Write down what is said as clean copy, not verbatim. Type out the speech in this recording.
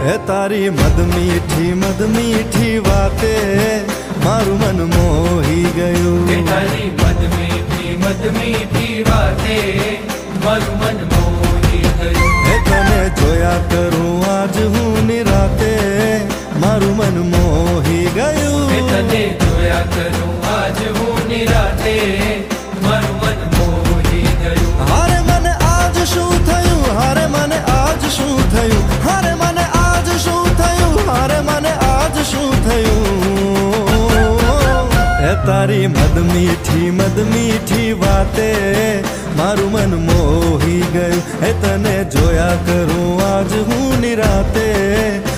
એ તારી મદ મીઠી વાતે મારું મન મોહી ગયું। એ તારી મદ મીઠી વાતે મારું મન મોહી ગયું। એ તને જોયા કરું આજ હું નિરાતે મારું મન મોહી ગયું। એ તને જોયા કરું આજ હું નિરાતે મારું મન મોહી ગયું। હારે મને આજ શું થયું, હારે મને આજ શું થયું, હારે મને આજ શું થયું, હારે મને આજ શું થયું। એ તારી મદ મીઠી વાતે મારું મન મોહી ગયું। એ તને જોયા કરું આજ હું નિરાતે